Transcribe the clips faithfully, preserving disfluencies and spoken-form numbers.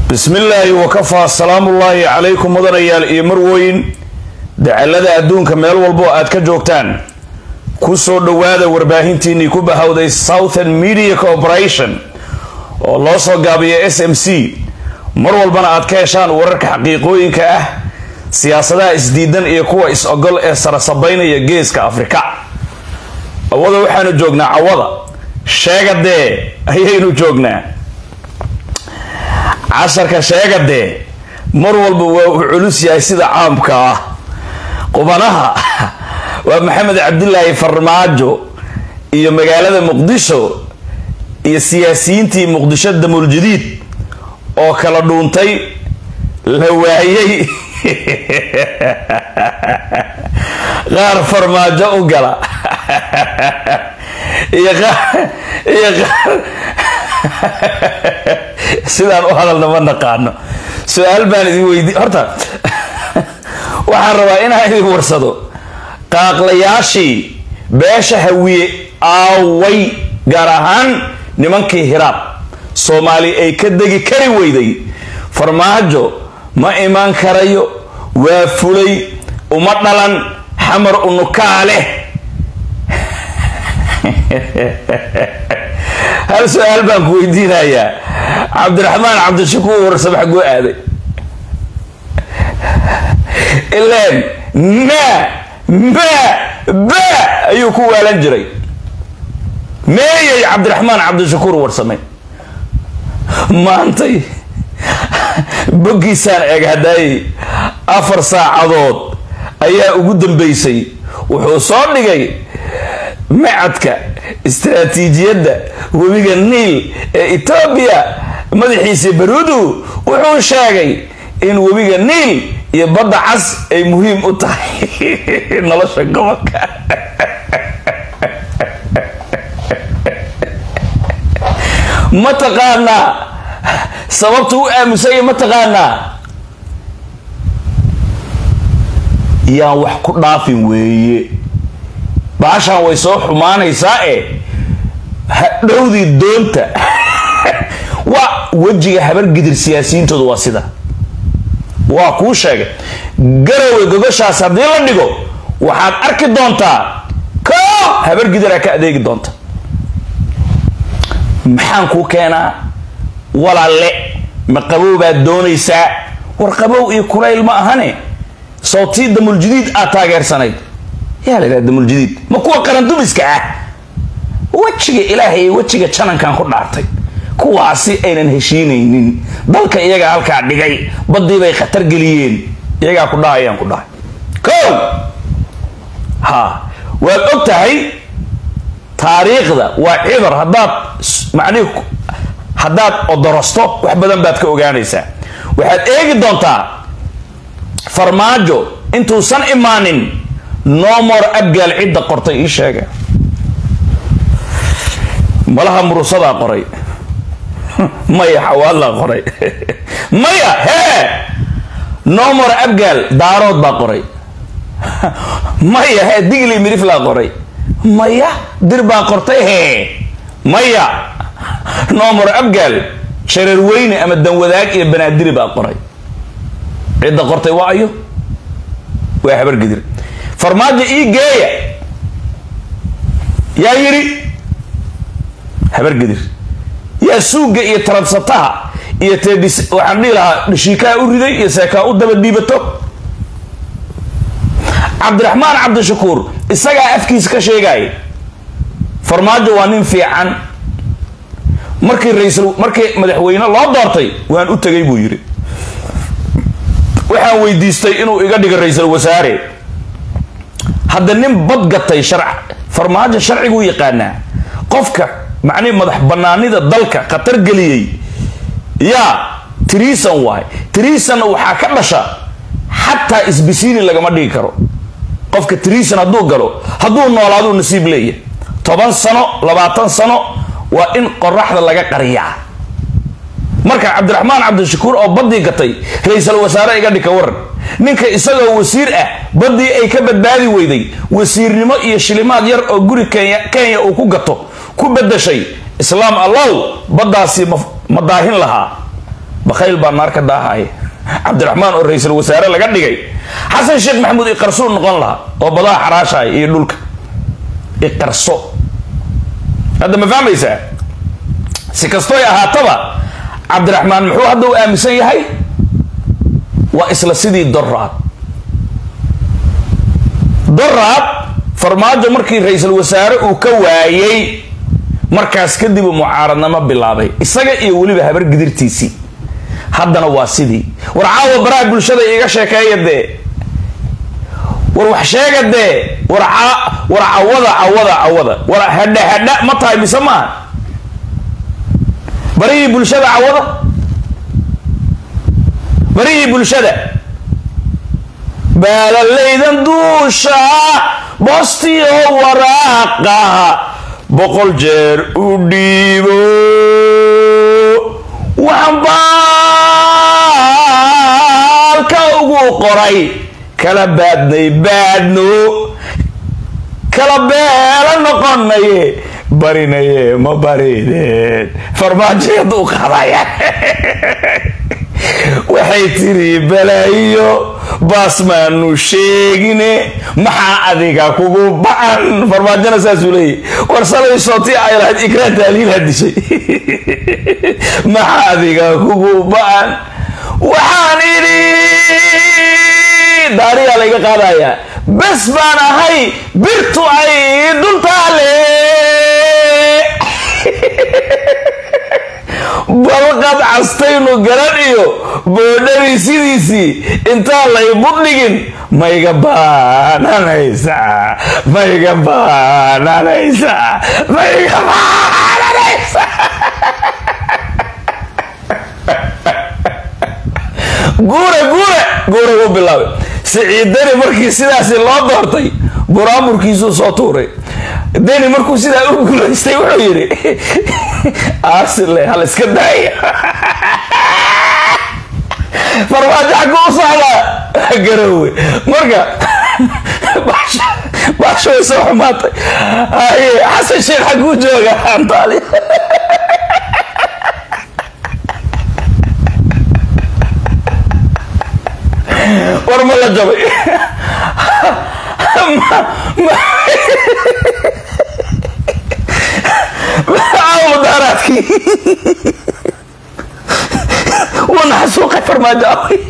بسم الله وكفى السلام الله عليكم مدنيال iyo marweyn dacalada adduunka meel walbo aad ka joogtaan ku soo dhawaada warbaahintiini ku bahawday Southern Media Corporation oo loo soo gaabiyo S M C mar walbana aad ka heshaan wararka xaqiiqooyinka ah siyaasadaha isdiidan iyo kuwa is ogol ee sarasabaynaya geeska Afrika awada waxaanu joognaa awada sheegade ayaynu joognaa عشرك شيء قدي مرول بعلوس يا سيد عامك قبناها ومحمد عبد الله فرماجو يا مقالة مقدشو يا سياسيين تي مقدشة دم الجديد أو كلا تي لواهي غار فرماجو وقلا يا غار يا غار sidaan u hadalna naqaano su'aal baan idin weydiin horta waxaan rabaa inaan idin warsado qaaqlayaashii beesha hawiye aaway gaar ahaan nimankii hiraab Soomaali ay ka degi kari weyday farmaajo ma iman karayo waa fulay uma dhalan xamar unukaale هل سؤال بانك ويدينا يا عبد الرحمن عبد الشكور سبح قوي هذا إلا ما ما با أيوكو والنجري ما يا عبد الرحمن عبد الشكور ورسمي ما أنتي بقي سان هداي أفر ساعة ضوط أيا وجود بيسي وحصان لقي معدك استراتيجية وبيجا النيل إثيوبيا مدحيسي برودو وحو شاقي إن وبيجا النيل يبضع عس أي مهم أطاحي نلاشا قمك ما تقانا سببتو أمسي ما تقانا يا وحكو نافين وي baashan way soo xumaanaysaa ee dhowdi doonta waa wajiga habar gidir siyaasiyiintooda waa sida waa ku sheegay garowe gogoshaas hadii la dhigo waxaad arki doontaa ko habar gidir ka adeegi doonta maxaan ku keenaa walaale ma qabow baad doonaysaa war qabow iyo kulayl ma ahane sawtii damul jadiid aad taageersanayd يا لا دم الجديد ما كوا قرن دمسك اه وجهي إلهي وجهي كان كان خد عرتي كوا عسي أين هشينين بلك يجا هالك عدقي بدي بي خطر قليين يجا كدا أيام كدا كم ها والأكتة هي تاريخ ذا وعبر هدات معني هدات الدراسة وحبدا باتك أوجانيسا وحد إيه دونتا فرماجو انتو سن إيمانين نومر أبقال عدة قرطي إيش هاجا ملها مرصدا قري مايا حوالا قري مايا هي نومر أبقال دارود باقري مايا هي ديجلي مريفلا قري مايا دربا قرطي هي مايا نومر أبقال شرر ويني أما الدنوذاك يبنى دربا قري عدة قرطي وعيو ويحبر قدر فرماجة إيه جاية يا يري حبر قدر يا سوق يا ترانسطها يا تبس وعندي لها شيكا أريد يا ساكا قدام الديبتو عبد الرحمن عبد الشكور السجع أفكيس كشيء جاي فرماجة وانين في عن مركي الرئيس مركي مدحوينا الله دارتي وان أنت جايبو يري وحاول يديستي إنه يقدر الرئيس الوزاري هذا النم بدقتي شرع فرماجة شرعي ويقانا قفك معني مدح بناني ذا ضلك قطر قليي يا تريسا واي تريسا وحاكا بشا حتى اسبسيني لغا ما ديكرو قفك تريسا هدو قالو هدو نولادو نسيب لي طبعا سنو لباتن سنو وإن قرح لغا قريع مركا عبد الرحمن عبد الشكور أو بدي قطي رئيس الوزراء يقدر كورن ninka isagoo wasiir ah badii ay ka badbaadi weyday wasiirnimo iyo shilimaad yar oo guri Kenya Kenya uu ku gato ku bedeshay islaam allah badaasi ma daahin lahaa بخيل بانار كداهاي عبد الرحمن الرئيس الوزراء لقد دقي حسن الشيخ محمود يقرصون نقول لها وبضاع حراشاي يدولك يقرصو هذا ما فهم يسا سكستوي هاتبا عبد الرحمن محو هذا وامسي هاي واسلا سيدي درات درات فرماجو مركي رئيس الوزراء وكوايي مركز كدب معارضنا ما بلابي isaga iyo waliba habar gidirtiisi haddana waa sidii war caawa baraag bulshada iga sheekeeyade war wax sheegade war war awada awada awada war hadda hadda ma tahay misama bari bulshada awada bari bulshada baalaydan duusha bostiyo waraaqa boqol jeer u dhiibo waxaan baalka ugu qoray kala baadnay baadno kala beela noqonaye barinaye ma barideen farmaajeed u qadaya waxay tiri balaayo basmaanu sheegine maxaa adiga kugu baan farmaajana saasuulay war salay sooti ay lahayd ikraan taaliil hadishay maxaa adiga kugu baan waxaan iri daariya laga qaadaya bas baan ahay birtu ay dultaale balqad castaynu garaniyo boodhari sidiisii intaa lay budhigin mayga baananaysaa mayga baananaysaa mayga baananaysaa guure guure guure u bilaabay siciidani markii sidaasi loo doortay buraamurkiisuu soo tuuray deni markuu sidaa u guulaystay wuxuu yidhi aasile hal iska daaya farmaajo xaggu u socdaa garowe marka baasho way soo xumaatay haye xasan sheekh xagguu jooga antaali war ma la jabay عاو داراتكي وانا حسوقي فرماجاوي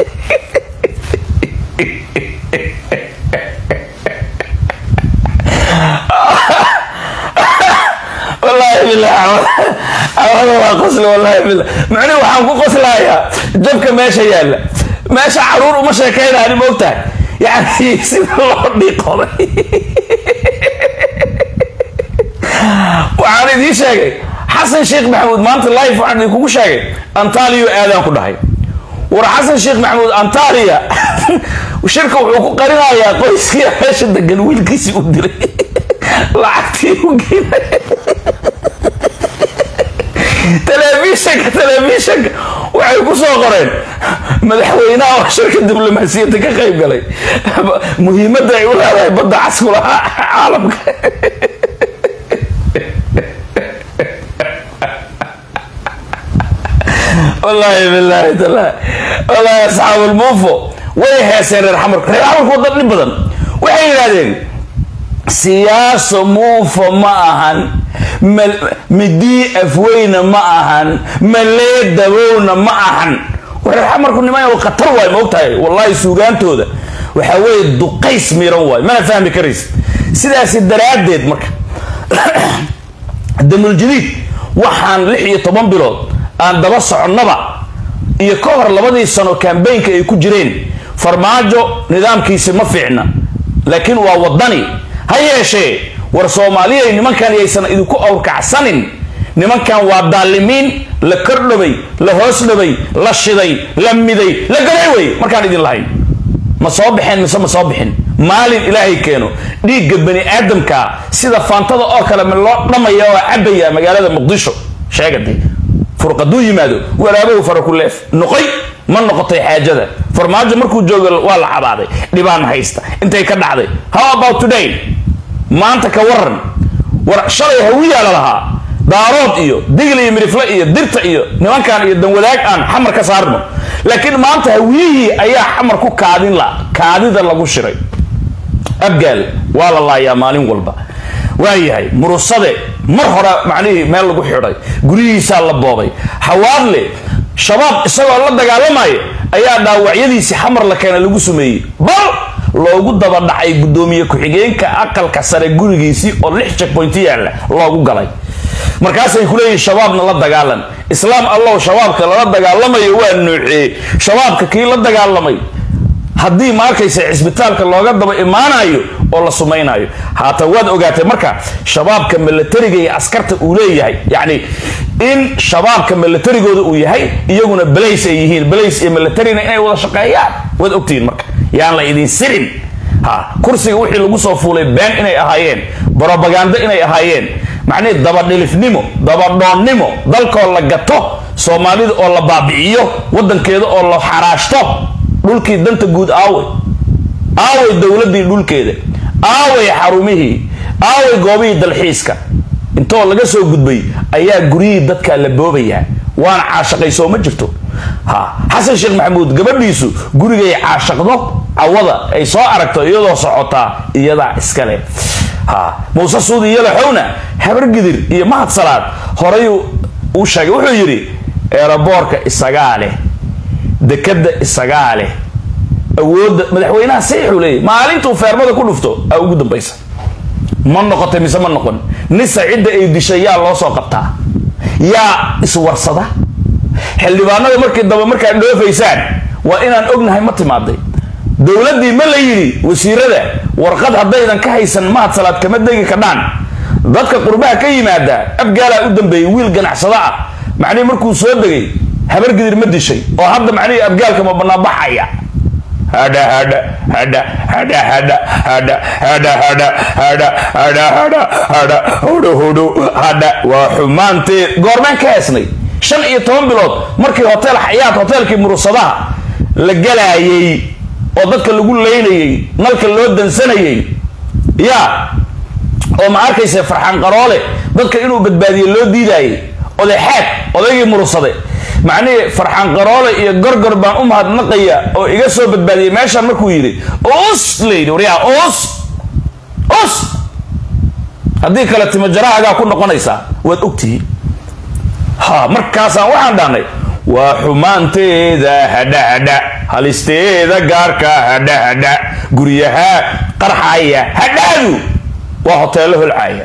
والله بالله والله قصل والله بالله معني وحان كو قصلايا جبك ماشي يالا ماشي عرور وما شاكينا هاني موتاك يعني سيب الله ديقومي waxaan idin sheegay xasan sheekh maxamuud maanta live waxaan idinku sheegay Antalya aadaan ku dhahay war xasan sheekh maxamuud Antalya shirka wuxuu ku qarinayaa qoyskiisa meesha degan wiilkiisa u diray lacagtii u geeyay telefishinka telefishinka waxay ku soo qoreen madaxweynaha oo shirka diblomaasiyadda ka qayb galay muhiimadda ay u leedahay badda casulaha caalamka والله بالله تعالى والله اصحاب الموفو وين حسين الحمر الحمر وضد بدن وحين هذين سياسه موفو معهن مدي افوين معهن مليد دبونا معهن والحمر كل ما يقتل واي موقتاي والله سوغانتودا waxa way duqays miran way ma fahmi karis sidaas daraadeed marka damul jadid waxaan lix iyo toban bilood aan daba soconaba iyo ka hor labadii sano campaign-ka ay ku jireen farmaajo nidaamkiisa ma fiicna laakiin waa wadani hayeeshee war Soomaaliyeed nimankan aysan idinku awrkacsanin nimankan waa daalimiin la kordhabay la hoosdhabay la shiday la miday la gareeway markaan idin lahayn ma soo bixin mise ma soo bixin maalin ilaahay keeno dhiigga bani aadamka sida faantada oo kale ma loo dhamayo oo cabaya magaalada Muqdisho sheegay فرقدو يمادو ورابو فرقو ليف نقي ما نقطي حاجه فرماجه markuu joogo waa la xabaaday dhibaan haysta intay ka dhacday how about today maanta ka waran war shalay hawiya laha daarood iyo digli iyo mirifle iyo dirta iyo nimankan iyo danwadaag aan xamar ka saarno laakiin maanta hawiyihii ayaa xamar ku kaadin la kaadida lagu shiray abgaal waa la laayaa maalin walba waayahay murusade mar hore macnihii meel lagu xidhay gurigiisa la boobay xawaadle shabaab isagoo la dagaalamay ayaa dhaawacyadiisi xamar la keenay lagu sumeeyay bal loogu daba dhacay gudoomiye ku-xigeenka aqalka sare gurigiisi oo lix checkpoint yaala loogu galay markaasay ku leeyihiin shabaabna la dagaalan islaam allah shabaabka la dagaalamayo waa nuucee shabaabka kii la dagaalamay haddii maarkaysa cisbitaalka looga daba imaanayo oo la sumaynayo haata waad ogaatay marka shabaabka militariga iyo askarta uu leeyahay yani in shabaabka militarigooda uu yahay iyaguna balays ay yihiin balays iyo militarina inay wada shaqeeyaan waad ogtihiin marka yaan la idin sirin ha kursiga wixii lagu soo fuulay been inay ahaayeen propaganda inay ahaayeen macnii daba dhilifnimo daba dhoonnimo dalkoo la gato soomaalida oo la baabi'iyo wadankeeda oo la xaraashto dhulkii danta guud aaway aaway dowladii dhulkeeda aaway xarumihii aaway goobihii dalxiiska intoo laga soo gudbay ayaa guriyii dadka la boobaya waan caashaqay soo ma jirto ha xasan sheekh maxamuud gabadhiisu gurigay caashaqdo awada ay soo aragto iyadoo socotaa iyada iskale ha Muuse Suudi yala xawna habar gidir iyo mahad salaad horay uu sheegay wuxuu yiri aeroboorka isaga leh dekada isaga leh awood madaxweynaha saxiixu leeyahay maalintuu feermada ku dhufto ay ugu dambaysa ma noqotay mise ma noqon nisa cidda ay dishay yaa loo soo qabtaa yaa iswarsada xildhibaanada markii daba markaa dhoofaysaan waa inaan ognahay ma timaaday dowladii ma la yiri wasiirada warqad hadaydan ka haysan mahad salaad kama degi kadhaan dadka qurbaha ka yimaada abgaala u dambeeyay wiil ganacsada ah macnii markuu soo degay habar gidir ma dishay oo hadda macnii abgaalka ma banaa baxaya hada hada hada hada hada hada hada hada hada hada hada hada hudu hudu hada waa xumaantee goormaan ka heesnay shan iyo toban bilood markii hotel xayaat hotelkii murusadaha la galayay oo dadka lagu leeynayay nalka loo dansanayay ya oo ma arkaysa farxan qaroole dadka inuu badbaadiyo loo diidaayay odaxaad odaygii murusade macnii farxan qaroole iyo gorgor baan u mahadnaqaya oo iga soo badbaadiyay meeshan markuu yiri us leeyay wariya us us hadii kala timo jaraaga ku noqonaysa waad ogtii ha markaasaan waxaan dhaanay waa xumaanteeda hada hada halisteeda gaarka hada hada guriyaha qarxaya hadaadu waa hoteelo hulcaaya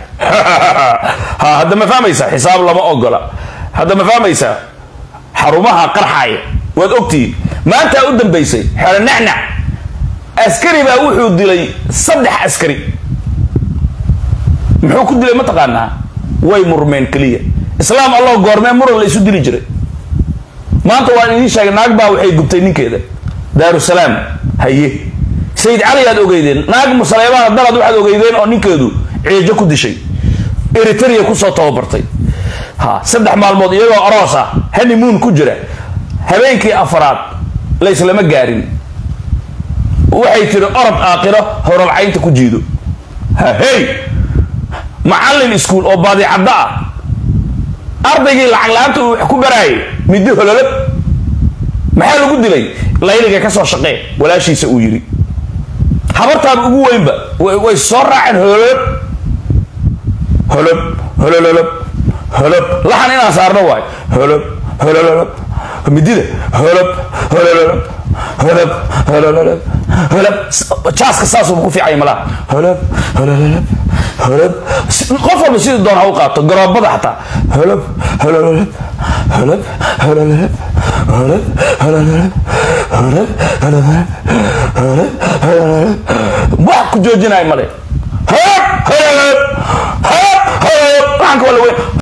ha hada ma fahmaysa xisaab lama ogola hada ma fahmaysa xarumaha qarxaya waad ogtii maanta u dambaysay xeer nacnac askari baa wuxuu dilay saddex askari muxuu ku dilay ma taqaanaa way murmeen kaliya islaam allah goormee muran la isu dili jiray maanta waan idin sheegay naag baa waxay gubtay ninkeeda daarusalaam haye sayid cali aad ogeydeen naag musaleebaan dalad waxaad ogeydeen oo ninkeedu ciijo ku dishay eritrea ku soo tababartay ha saddex maalmood iyagoo aroos ah honeymoon ku jira habeenkii afraad la islama gaarin waxay tiri orod aakhiro horal caynta ku jiido ha hey macallin iskuul oo baadi cadda ah ardaygii lacag la'aanta uu wax ku baraayay midi hololad maxaa lagu dilay layliga ka soo shaqee walaashiisa uu yiri habartaan ugu weynba way soo raaceen hololad hololad hololad hololad laxan inaan saarno waay hololad hololad midida hololad hololad hololad hololad hololad jaaska saasuu ku fiicay malaha hololad hololad hololad qof walba sidii doon ha u qaato garoobada xataa hololad hololad hololad hololad hololad hololad hololad hololad hololad hololad wax ku joojinay male hololad hololad hololad hololad waxaan ka wala weyn